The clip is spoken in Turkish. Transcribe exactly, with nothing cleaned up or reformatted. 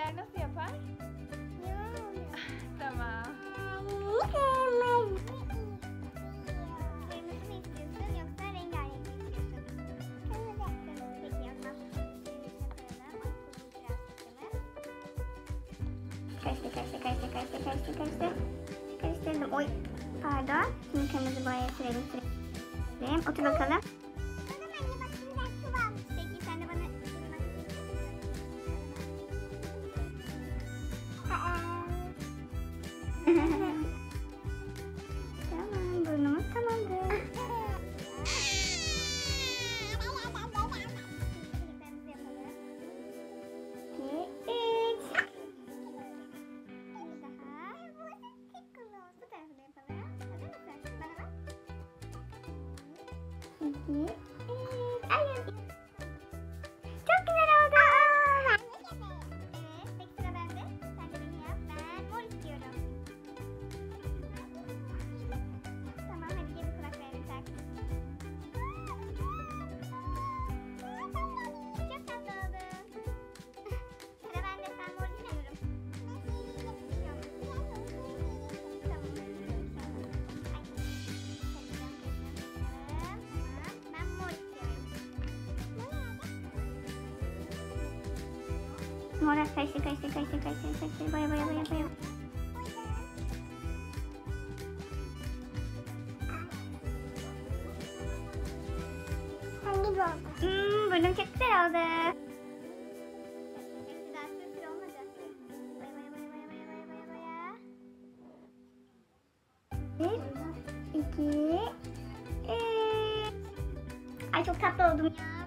Çocuklar nasıl yapar? Tamam. Kırmızı mı istiyorsun yoksa rengarenk mi istiyorsun? Peki o zaman karıştı karıştı karıştı karıştı karıştı karıştı. Karıştırdım. Oy. Pardon. Şimdi kırmızı boyaya sürelim sürelim. Otur bakalım. Peki sen de bana tamam, burnumuz tamamdır. İki, üç. Bir daha. Bu tarafı da yapalım. Hazır mısın? Bana bak. İki, üç. Ay, çok güzel oldu. Evet, peki sıra bende. Sen de beni yap. Ben mor istiyorum. Tamam, hadi gel kulaklarını tak. Çok tatlı oldu. Sıra bende, sen mor istiyorum. Tamam. Ay. Tamam, ben mor istiyorum. Mora karıştı karıştı karıştı karıştı karıştı. Boya boya boya boya. Hangi oldu? Hmm, burnum çok güzel oldu. Daha sür olmadı. Boya boya boya boya boya boya boya boya. Bir, iki, üç. Ay çok tatlı oldum ya.